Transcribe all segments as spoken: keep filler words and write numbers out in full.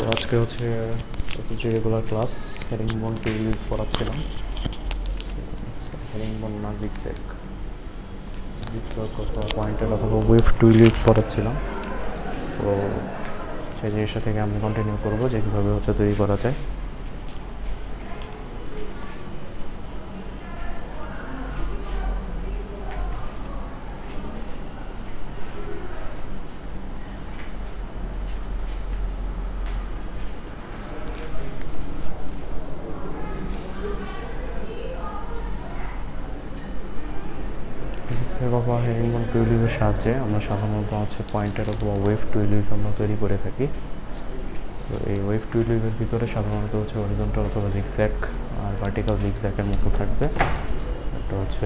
আজকে হচ্ছে regular class herringbone twill পড়াচ্ছিলাম। হেরিং বোন না জিগজ্যাগ জিগজ্যাগ অথবা পয়েন্টেড অথবা ওয়েভ টু লিভ পড়াচ্ছিলাম। সো সেই জিনিসটা থেকে আমি কন্টিনিউ করবো যে কীভাবে হচ্ছে তৈরি করা যায়। অথবা হেরিং বোন টু লিভের সাহায্যে আমরা সাধারণত হচ্ছে পয়েন্টেড অথবা ওয়েভ টু লিভ আমরা তৈরি করে থাকি। তো এই ওয়েভ টু লিভের ভিতরে সাধারণত হচ্ছে হরিজন্টাল অথবা জিগজ্যাগ আর ভার্টিক্যাল জিগজ্যাগের মতো থাকবে। একটা হচ্ছে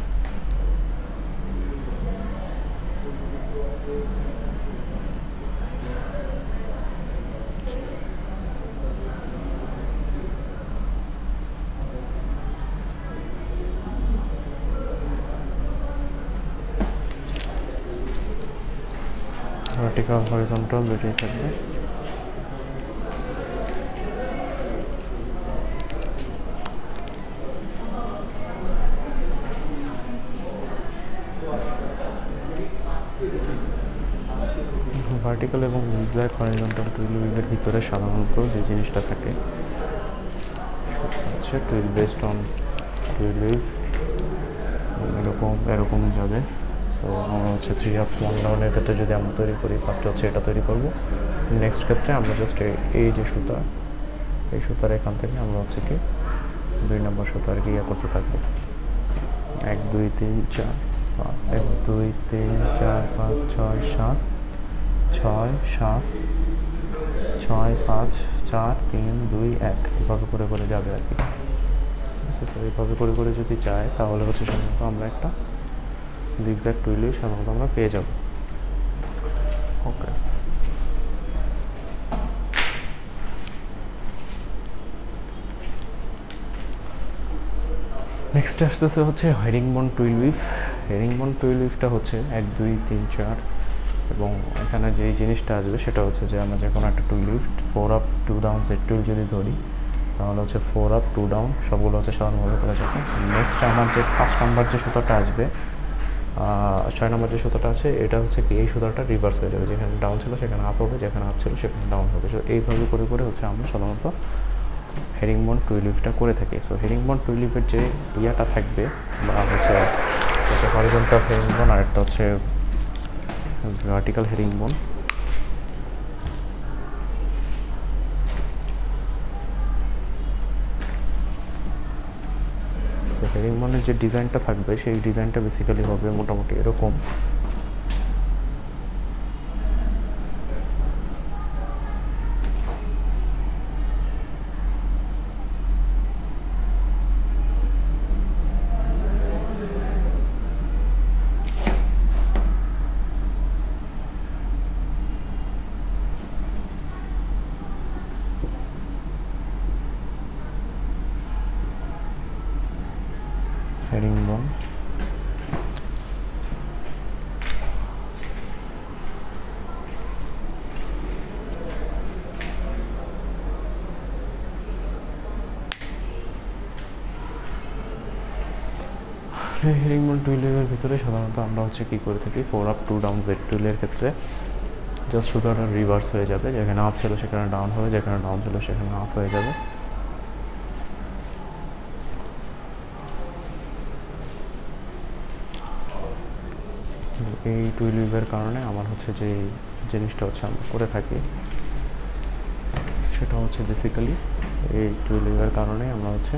ভার্টিক্যাল হরিজন্টাল দুটোই থাকবে। ভার্টিক্যাল এবং জিগজ্যাগ হরিজন্টাল টু লিভের ভিতরে সাধারণত যে জিনিসটা থাকে সেটা হচ্ছে twill based on twill এরকম এরকম যাবে। সো আমরা হচ্ছে থ্রি আপ ওয়ান ডাউনের ক্ষেত্রে যদি আমরা তৈরি করি, ফার্স্টে হচ্ছে এটা তৈরি করবো। নেক্সট ক্ষেত্রে আমরা জাস্ট এই যে সুতা, এই সুতার এখান থেকে আমরা হচ্ছে কি দুই নম্বর সুতা আর কি ইয়ে করতে থাকবো। এক দুই তিন চার পাঁচ এক দুই তিন চার পাঁচ ছয় সাত ছয় সাত ছয় পাঁচ চার তিন দুই এক এভাবে করে করে যাবে আর কি। এইভাবে করে করে যদি যায় তাহলে হচ্ছে সাধারণত আমরা একটা জিগজ্যাগ টু লিভ সাধারণত আমরা পেয়ে যাব। ওকে, নেক্সট আসতেছে হচ্ছে herringbone twill. Herringbone টু লিভটা হচ্ছে এক দুই তিন চার এবং এখানে যেই জিনিসটা আসবে সেটা হচ্ছে যে আমরা যে কোনো একটা twill four up two down set twill যদি ধরি তাহলে হচ্ছে ফোর আপ টু ডাউন সবগুলো হচ্ছে সাধারণভাবে করা যাবে। নেক্সট আমার যে পাঁচ নাম্বার যে সুতাটা আসবে, ছয় নম্বর যে সুতাটা আছে এটা হচ্ছে কি এই সুতাটা রিভার্স হয়ে যাবে, যেখানে ডাউন ছিল সেখানে আপ হবে, যেখানে আপ ছিল সেখানে ডাউন হবে। সো এইভাবে করে করে হচ্ছে আমরা সাধারণত হেরিং বোন টু লিভটা করে থাকি। সো হেরিং বোন টু লিভের যে ইয়াটা থাকবে বা হচ্ছে হচ্ছে হরিজন্টাল হেরিং বোন আর একটা হচ্ছে ভার্টিক্যাল হেরিং বোন। তো হেরিং বোনের যে ডিজাইনটা থাকবে সেই ডিজাইনটা বেসিক্যালি হবে মোটামুটি এরকম। হেরিং বোন হেরিং বোন টু লিভের ভিতরে সাধারণত আমরা হচ্ছে কী করে থাকি, four up two down Z টুলের ক্ষেত্রে জাস্ট সুতাটা রিভার্স হয়ে যাবে, যেখানে আপ ছিল সেখানে ডাউন হবে, যেখানে ডাউন ছিল সেখানে আপ হয়ে যাবে। এই টু লিভের কারণে আমার হচ্ছে যে জিনিসটা হচ্ছে আমরা করে থাকি সেটা হচ্ছে বেসিক্যালি এই টু লিভের কারণে আমরা হচ্ছে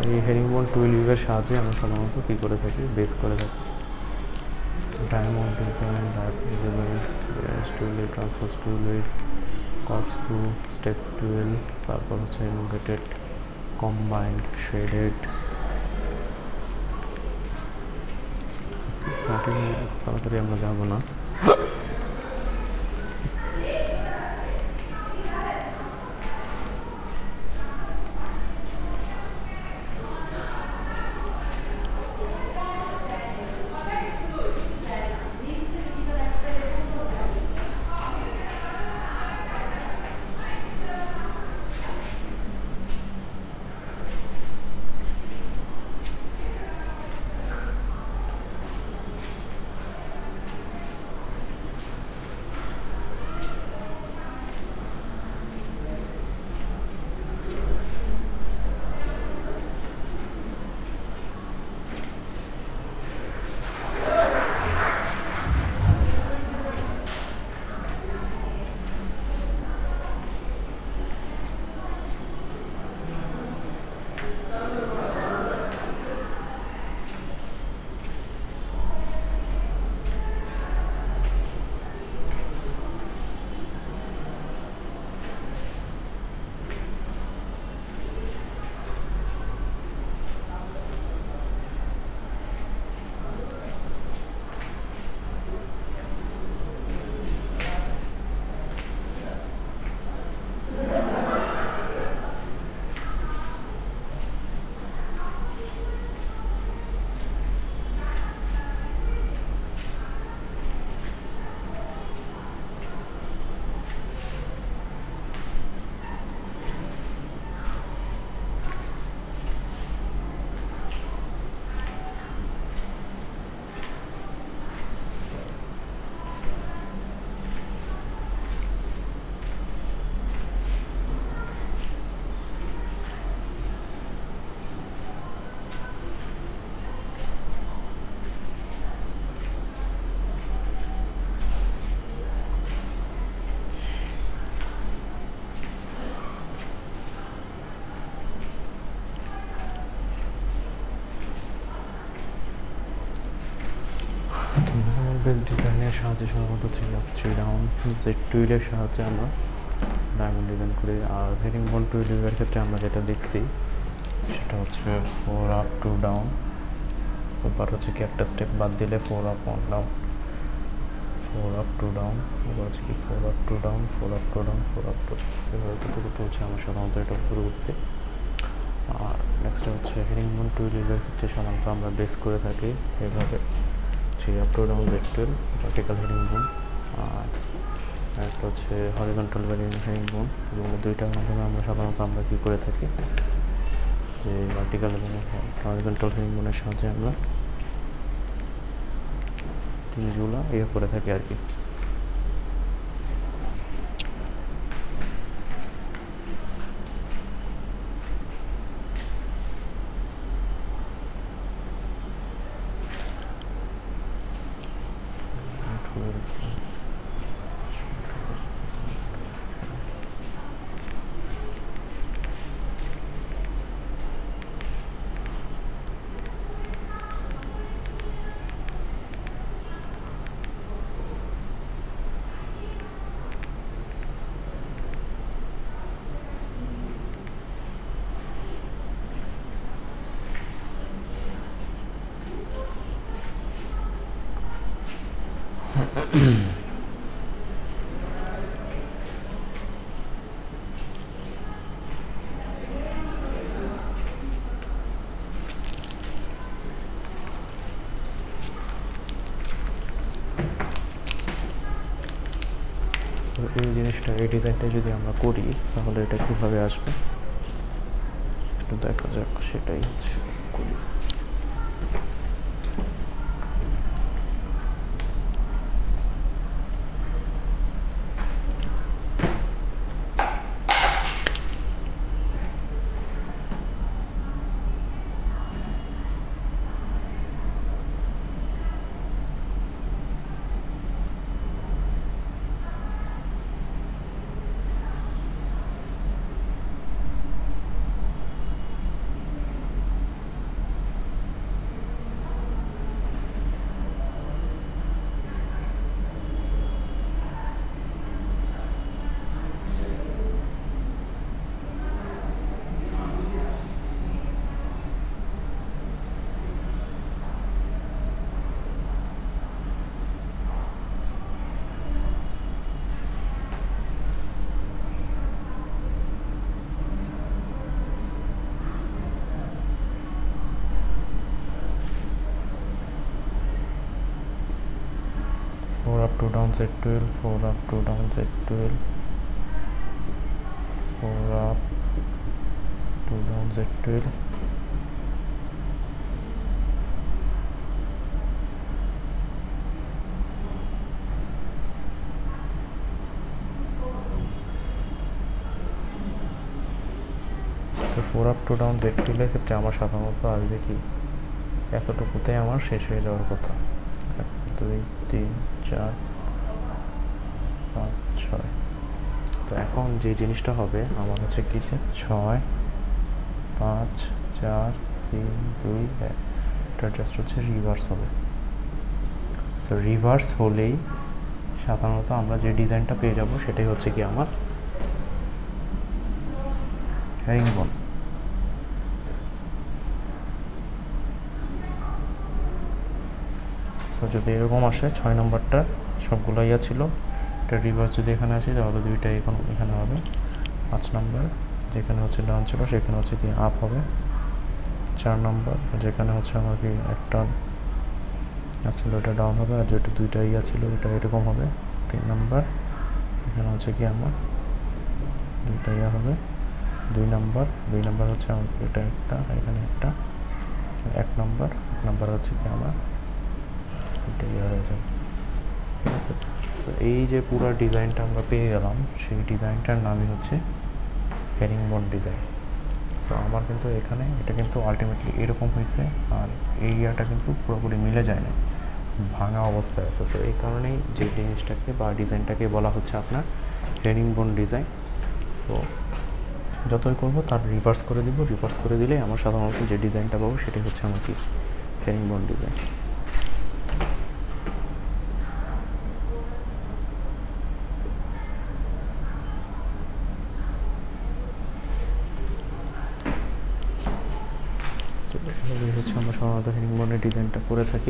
এই হেরিংবোন টুইলিভের সাহায্যে আমরা সাধারণত কী করে থাকি, বেস করে থাকি। Diamond design, twill, transfer twill, corkscrew, step twill, তারপর হচ্ছে ইনভেটেড, কম্বাইন্ড, শেডেড। তাড়াতাড়ি আমরা যাবো না। বেস ডিজাইনের সাহায্যে সাধারণত three up three down Z টুইলের সাহায্যে আমরা ডায়মন্ড ডিজাইন করি। আর হেরিংবোন টুইলের ক্ষেত্রে আমরা যেটা দেখছি সেটা হচ্ছে ফোর আপ টু ডাউন, এবার হচ্ছে কি একটা স্টেপ বাদ দিলে four up one down, four up two down, এবার হচ্ছে কি four up two down, four up two down, four up two এভাবে করতে করতে হচ্ছে আমরা সাধারণত এটা উপরে উঠবে। আর নেক্সট হচ্ছে হেরিংবোন টুইলের ক্ষেত্রে সাধারণত আমরা বেস করে থাকি এভাবে three up two down Z twill, vertical herringbone. আর একটা হচ্ছে হরিজন্টাল হেরিংবোন, এবং দুইটার মাধ্যমে আমরা সাধারণত আমরা কী করে থাকি যে ভার্টিক্যাল এবং হরিজন্টাল হেরিংবোনের সাহায্যে আমরা জিনিসগুলো ইয়ে করে থাকি আর কি। এই জিনিসটা এই ডিজাইনটা যদি আমরা করি তাহলে এটা কীভাবে আসবে একটু দেখা যাক, সেটাই হচ্ছে করি। Two down Z twelve, four up two down Z twelve, four up two down Z twelve, তো four up two down Z টুয়েলভের ক্ষেত্রে আমার সাধারণত আসবে কি এতটুকুতে আমার শেষ হয়ে যাওয়ার কথা। এক দুই তিন চার পাঁচ ছয়। তো এখন যে জিনিসটা হবে আমার হচ্ছে কি যে ছয় পাঁচ চার তিন দুই এক, এটা জাস্ট হচ্ছে রিভার্স হবে। সো রিভার্স হলেই সাধারণত আমরা যে ডিজাইনটা পেয়ে যাব সেটাই হচ্ছে কি আমার হ্যারিংবন। সো যদি এরকম আসে ছয় নম্বরটা সবগুলো ইয়া ছিল, এটা রিভার্স যদি এখানে আসে তাহলে দুইটা এখন এখানে হবে। পাঁচ নম্বর যেখানে হচ্ছে ডাউন ছিল সেখানে হচ্ছে কি আপ হবে। চার নম্বর যেখানে হচ্ছে আমার কি একটা ছিল ওটা ডাউন হবে, আর যেটা দুইটা ইয়া ছিল ওটা এরকম হবে। তিন নম্বর এখানে হচ্ছে কি আমার দুইটা ইয়া হবে। দুই নম্বর দুই নম্বর হচ্ছে আমার এটা একটা, এখানে একটা। এক নম্বর এক নম্বর হচ্ছে কি আমার এটা ইয়া হয়ে যাবে, ঠিক আছে। সো এই যে পুরো ডিজাইনটা আমরা পেয়ে গেলাম, সেই ডিজাইনটার নামই হচ্ছে হ্যারিংবন ডিজাইন। সো আমার কিন্তু এখানে এটা কিন্তু আলটিমেটলি এরকম হয়েছে, আর এরিয়াটা কিন্তু পুরোপুরি মিলে যায় না, ভাঙা অবস্থায় আছে। সো এই কারণেই যে জিনিসটাকে বা ডিজাইনটাকে বলা হচ্ছে আপনার হ্যারিংবন ডিজাইন। সো যতই করবো তার রিভার্স করে দিব, রিভার্স করে দিলে আমার সাধারণত যে ডিজাইনটা পাবো সেটাই হচ্ছে আমার কি হ্যারিংবন ডিজাইন। এই হচ্ছে আমরা সাধারণত হ্যারিংবনের ডিজাইনটা করে থাকি।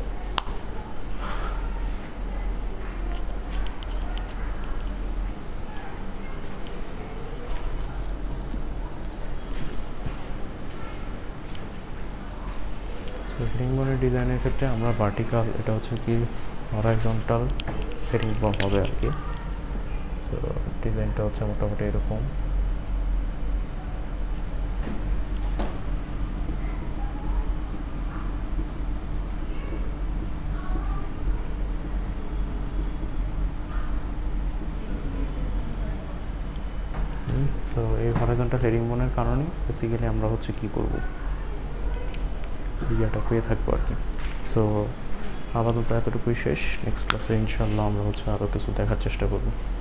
হ্যারিংবনের ডিজাইনের ক্ষেত্রে আমরা ভার্টিক্যাল, এটা হচ্ছে কি হরাইজন্টাল হ্যারিংবন হবে আর কি। সো ডিজাইনটা হচ্ছে মোটামুটি এরকম। সো এই হরাইজন্টাল হ্যারিংবনের কারণে বেসিক্যালি আমরা হচ্ছে কি করব, এরিয়াটা পেয়ে থাকবো আর কি। সো আপাতত এতটুকুই শেষ। নেক্সট ক্লাসে ইনশাল্লাহ আমরা হচ্ছে আরও কিছু দেখার চেষ্টা করব।